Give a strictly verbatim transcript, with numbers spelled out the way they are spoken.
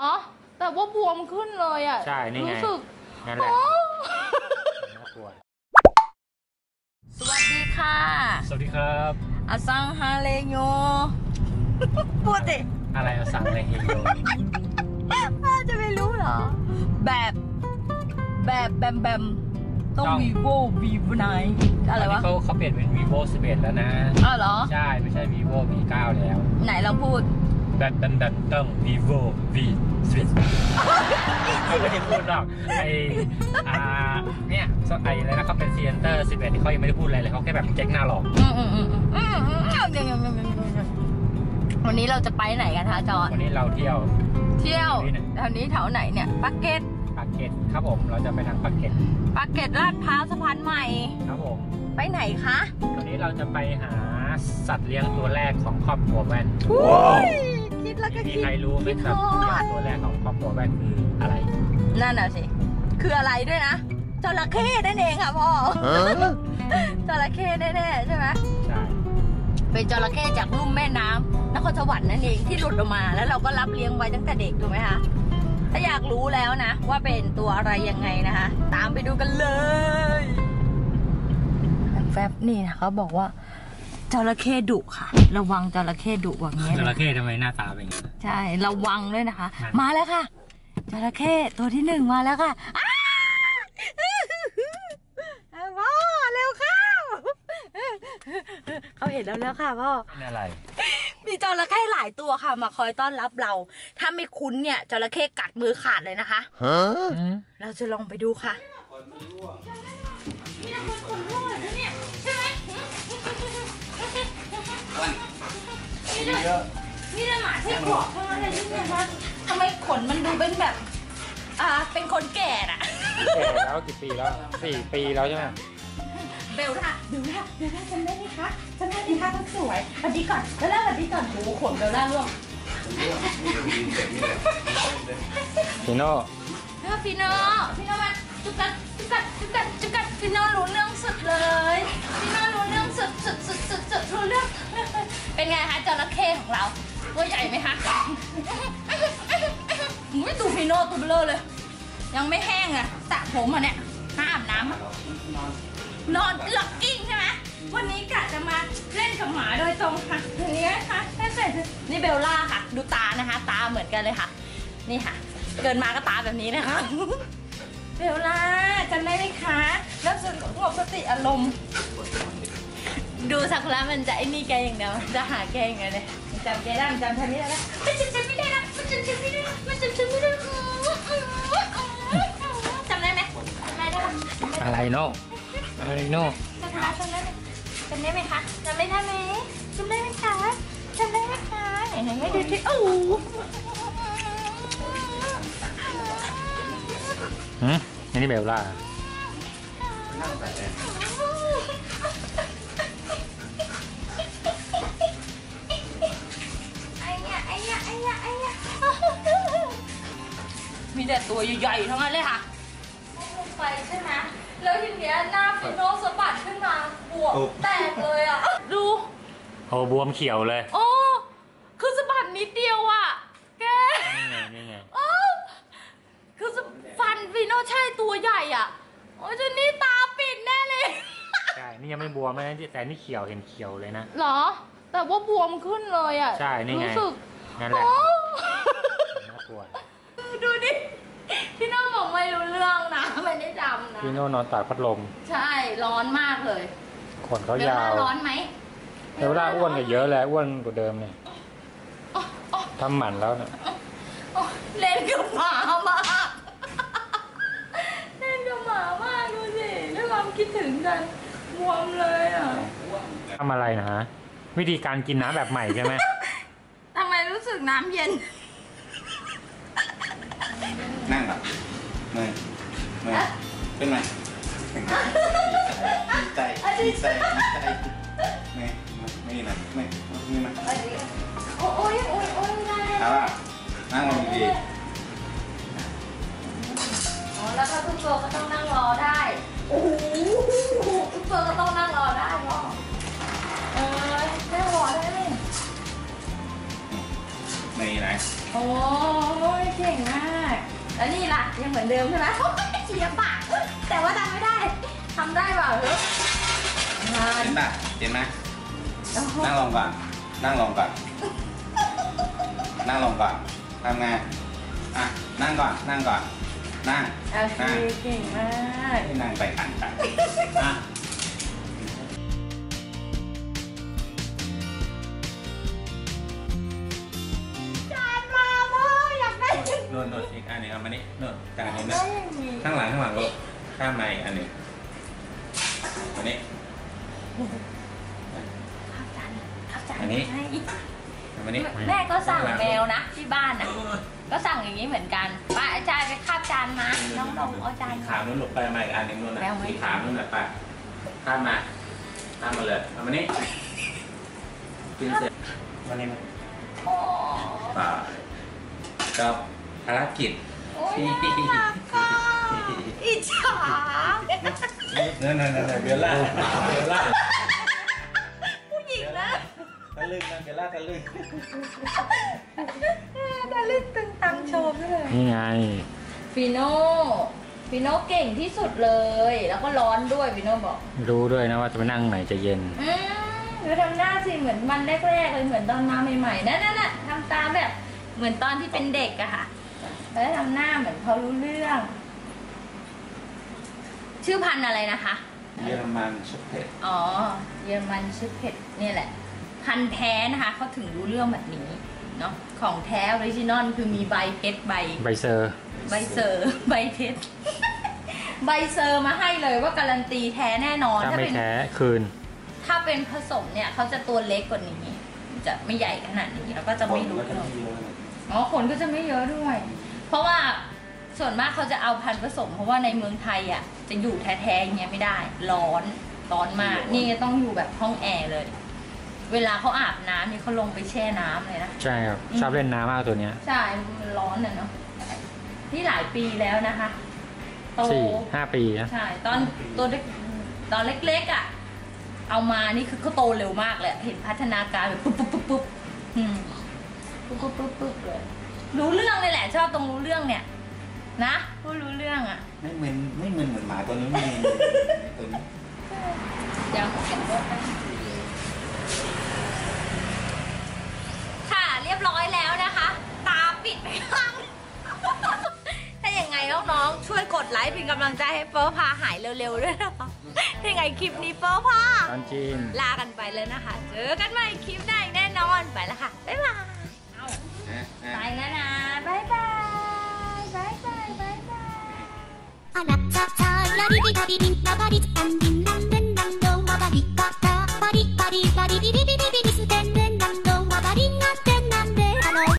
อ๋อแต่ว่าบวมขึ้นเลยอ่ะใช่นี่ไงรู้สึกนั่นแหละน่ากลัวสวัสดีค่ะสวัสดีครับอาซังฮาเลโยพูดดิอะไรอาซังฮาเลโยน่าจะไม่รู้เหรอแบบแบบแบมแบมต้อง vivo vivo ไนน์อะไรวะเขาเขาเปลี่ยนเป็น vivo สิบเอ็ดแล้วนะอ้าวเหรอใช่ไม่ใช่ vivo วี เก้า แล้วไหนเราพูดแบบแบบแบบต้อง vivo v สิบเอ็ดเขาไม่ได้พูดหรอกไออ่าเนี่ยไออะไรนะเขาเป็น Center สิบเอ็ดเขายังไม่ได้พูดอะไรเลยเขาแค่แบบเจ๊กหน้าหลอกอืมอืมอืมอืมอืมวันนี้เราจะไปไหนกันคะจอนวันนี้เราเที่ยวเที่ยวแถวนี้แถวไหนเนี่ยปากเกร็ดปากเกร็ดครับผมเราจะไปทางปากเกร็ดปากเกร็ดลาดพร้าวสะพานใหม่ครับผมไปไหนคะวันนี้เราจะไปหาสัตว์เลี้ยงตัวแรกของครอบครัวแว่นว้าวคิดแล้วก็คิดมีใครรู้ไหมครับตัวแรกของครอบครัวแว่นคืออะไรนั่นน่ะสิคืออะไรด้วยนะจระเข้นั่นเองค่ะพ่อจระเข้แน่ๆใช่ไหมใช่เป็นจระเข้จากลุ่มแม่น้ำนครสวรรค์นั่นเองที่หลุดออกมาแล้วเราก็รับเลี้ยงไว้ตั้งแต่เด็กถูกไหมคะถ้าอยากรู้แล้วนะว่าเป็นตัวอะไรยังไงนะคะตามไปดูกันเลยแฟบนี่นะเขาบอกว่าจระเข้ดุค่ะระวังจระเข้ดุอย่างเงี้ยจระเข้ทำไมหน้าตาเป็นอย่างนี้ใช่ระวังด้วยนะคะมาแล้วค่ะจระเข้ตัวที่หนึ่งมาแล้วค่ะพ่อเร็วเข้าเขาเห็นแล้วแล้วค่ะพ่อเป็นอะไรมีจระเข้หลายตัวค่ะมาคอยต้อนรับเราถ้าไม่คุ้นเนี่ยจระเข้กัดมือขาดเลยนะคะเราจะลองไปดูค่ะนี่นะคนขนร่วงเลยเนี่ยใช่ไหมนี่นะนี่นะหมาใช่ขวบเท่านั้นเลยที่เนี่ยคะทำไมขนมันดูเป็นแบบอ่าเป็นคนแก่น่ะแก่แล้วกี่ปีแล้วสี่ปีแล้วใช่ไหมเบลล่าเบลล่าเบลล่าจำได้ไหมคะจำได้ไหมคะทั้งสวยสวัสดีก่อนเบลล่าสวัสดีก่อนโอ้โหขนเบลล่าร่วงฟิโน่ฟิโน่ฟิโน่มาจุกัดจุกัดจุกัดจุกัดฟิโน่รู้เรื่องสุดเลยฟิโน่รู้เรื่องสุดสุดสุดสุดสุดรู้เรื่องเป็นไงคะจระเข้ของเราตัวใหญ่ไหมคะไม่ดูฟิโน่ตัวเบลอเลยยังไม่แห้งอ่ะสระผมอ่ะเนี่ยห้าอาบน้ำนอนล็อกกิ้งใช่ไหมวันนี้กะจะมาเล่นกับหมาโดยตรงค่ะอย่างนี้ค่ะนี่เบลล่าค่ะดูตานะคะตาเหมือนกันเลยค่ะนี่ค่ะเกินมาก็ตาแบบนี้นะคะเบลล่าจำได้ไหมคะแล้วสงบสติอารมณ์ดูสักแล้วมันจะไอ้นี่แกอย่างเดียวจะหาแกอย่างเดียวเลยจำแกได้จำทันนี้ได้แล้วมันจำฉันไม่ได้นะมันจำฉันไม่ได้มันจำฉันไม่ได้จำได้ไหมจำได้ได้อะไรโน่อะไรโน่จำได้จำได้จำได้ไหมคะจำได้ไหมจำได้ไหมคะจำได้ไหมคะไหนไหนให้ดูที่โอ้หืมนี่เบลล่ามีแต่ตัวใหญ่ๆทั้งนั้นเลยค่ะลงไปใช่ไหมแล้วทีเนี้ยหน้าฟิโน่สะบัดขึ้นมาบวมแตกเลยอ่ะดูโอ้บวมเขียวเลยโอ้คือสะบัดนิดเดียวอ่ะแกนี่ไงนี่ไงโอ้คือฟันฟิโน่ใช่ตัวใหญ่อ่ะโอ้ยจนนี่ตาปิดแน่เลยใช่นี่ยังไม่บวมนะแต่นี่เขียวเห็นเขียวเลยนะหรอแต่ว่าบวมขึ้นเลยอ่ะใช่นี่ไงรู้สึกนั่นแหละน่ากลัวดูดิพี่โน่บอกไม่รู้เรื่องนะไม่ได้จำนะพี่โน่นอนตากพัดลมใช่ร้อนมากเลยขนเขายาวร้อนไหมเบลล่าอ้วนกันเยอะแล้วอ้วนกว่าเดิมเนี่ยทำหมันแล้วเนี่ยเล่นกับหมามากเล่นกับหมามากดูสิด้วยความคิดถึงกันบวมเลยอ่ะทำอะไรนะฮะวิธีการกินน้ำแบบใหม่ใช่ไหมทำไมรู้สึกน้ำเย็นนั่งแบบไม่ไม่เป็นไงดีใจดีใจดีใจไม่ไม่นะไม่ไม่มาโอ้ยโอ้ยโอ้ยได้เอาล่ะนั่งลงดีอ๋อแล้วถ้าทุกตัวก็ต้องนั่งรอได้โอ้โหทุกตัวก็ต้องนั่งรอได้เนาะเออนั่งรอได้ไหมไม่นะโอ้ยเก่งยังเหมือนเดิมใช่ไหมเฉียบปากแต่ว่าทำไม่ได้ทำได้เปล่าเฮ้ยเห็นป่ะเห็นไหมนั่งลงก่อนนั่งลงก่อนนั่งลงก่อนทำไงอ่ะนั่งก่อนนั่งก่อนนั่งโอเคนั่งเก่งมากให้นั่งไปขันไปอ่ะจานมาโม่อยากได้นวดนวดอีกอันหนึงเอามานี่นวดจานนี้นะข้างหลังข้างหลังลูกข้ามมาอีกอันหนึ่งอันนี้ข้าวจานข้าวจานอันนี้ให้เอามานี่แม่ก็สั่งแมวนะที่บ้านนะก็สั่งอย่างนี้เหมือนกันป้าอาจารย์ไปคาบจานมาน้องลงเอาจานสีขาวนู้นหลบไปมาอีกอันหนึงนู่นนะแมวไหมสีขาวนู้นแหละไปข้ามมาข้ามมาเลยเอามานี่กินเสร็จวันนี้มาโอ้ป่ากับภารกิจโอ้ยน่ารักอ่ะอิจฉานั่นนั่นนั่นเบลล่าเบลล่าผู้หญิงนะตะลึงนะเบลล่าตะลึงดาลินตึงตังโชว์ด้วยนี่ไงฟิโน่ฟิโน่เก่งที่สุดเลย แล้วก็ร้อนด้วยฟิโน่บอกรู้ด้วยนะว่าจะไปนั่งไหนจะเย็นอืมดูทำหน้าสิเหมือนมันแรกๆเลยเหมือนตอนมาใหม่ๆนั่นน่ะทำตาแบบเหมือนตอนที่เป็นเด็กอะค่ะแล้วทำหน้าเหมือนเขารู้เรื่อง ชื่อพันธุ์อะไรนะคะเยอรมันชุบเผ็ดอ๋อเยอรมันชื่อเผ็ดนี่แหละ พันธุ์แท้นะคะเขาถึงรู้เรื่องแบบนี้เนาะของแท้ออริจินอลคือมีใบเพชรใบใบเซอร์ใบเซอร์ ใบเพชร ใบเซอร์มาให้เลยว่าการันตีแท้แน่นอนถ้าไม่เป็นแท้คืนถ้าเป็นผสมเนี่ยเขาจะตัวเล็กกว่านี้ จะไม่ใหญ่ขนาดนี้แล้วก็จะไม่รู้ก็จะเนอะมีเยอะเลยอ๋อขนก็จะไม่เยอะด้วย เพราะว่าส่วนมากเขาจะเอาพันธุ์ผสม เพราะว่าในเมืองไทยอ่ะจะอยู่แท้ๆอย่างเงี้ยไม่ได้ ร้อนร้อนมากนี่ต้องอยู่แบบห้องแอร์เลย เวลาเขาอาบน้ำนี่เขาลงไปแช่น้ำเลยนะใช่ครับ ชอบเล่นน้ำมากตัวเนี้ยใช่มันร้อนน่ะเนาะนี่หลายปีแล้วนะคะโตสี่ห้าปีนะใช่ตอนตัวเล็กตอนเล็กๆอ่ะเอามานี่คือเขาโตเร็วมากเลยเห็นพัฒนาการแบบปุ๊บปุ๊บปุ๊บปุ๊บอืมปุ๊บปุ๊บปุ๊บปุ๊บเลยรู้เรื่องเลยแหละชอบตรงรู้เรื่องเนี่ยนะพูดรู้เรื่องอ่ะไม่เหมือนไม่เหมือนเหมือนหมาตัวนี้ไม่มีตัวนี้ยังเก็บรถไปค่ะเรียบร้อยแล้วนะคะ ตาปิดไปข้าง ถ้าอย่างไงน้องๆช่วยกดไลค์เป็นกำลังใจให้เฟิร์สพาหายเร็วๆด้วยนะคะถ้าอย่างไงคลิปนี้เฟิร์สพาตอนจีนลากันไปเลยนะคะ เจอกันใหม่คลิปหน้าอีกแน่นอนไปแล้วค่ะบ๊ายบายเอาอ่ะอ่ะไปแล้วนะบ๊ายบายบ๊ายบายบ๊ายบายあなたさらりりらりりんらばりつかんりんらんるんらんどんばばりかたばりばりばりりりりりりり